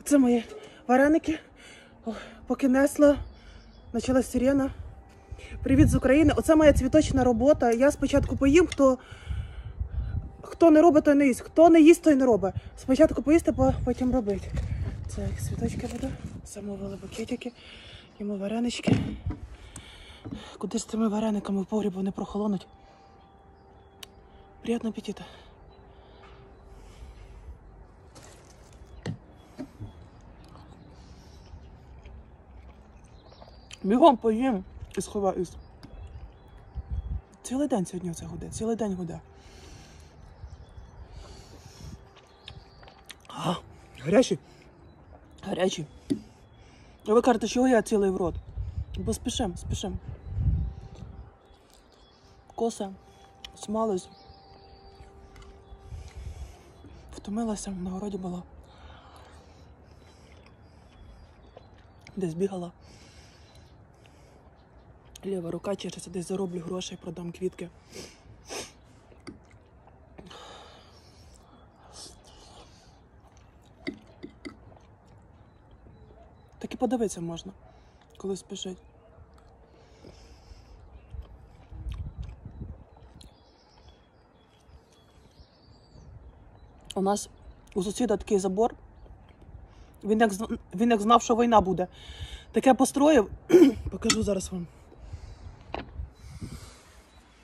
Це мої вареники. О, поки несла, почалась сирена. Привіт з України. Оце моя цвіточна робота. Я спочатку поїм, хто не робить, той не їсть. Хто не їсть, той не робить. Спочатку поїсти, потім робити. Це як цвіточки буду. Замовили букетики. Йому варенички. Куди з тими варениками в погріб вони прохолонуть. Приємного апетиту. Бігом поїм і сховаюсь. Цілий день сьогодні це гуде, цілий день гуде. Гарячі? Гарячі. А ви кажете, чого я цілий в рот? Бо спішим. Коса, смалась. Втомилася, на городі була. Десь бігала. Ліва рука чешеться, десь зароблю грошей, продам квітки. Так і подивитися можна, коли спішить. У нас у сусіда такий забор. Він як знав, що війна буде. Таке построїв. Покажу зараз вам.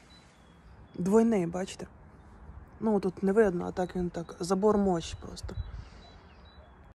Двойний, бачите? Ну, тут не видно, а так він так. Забор мощ просто.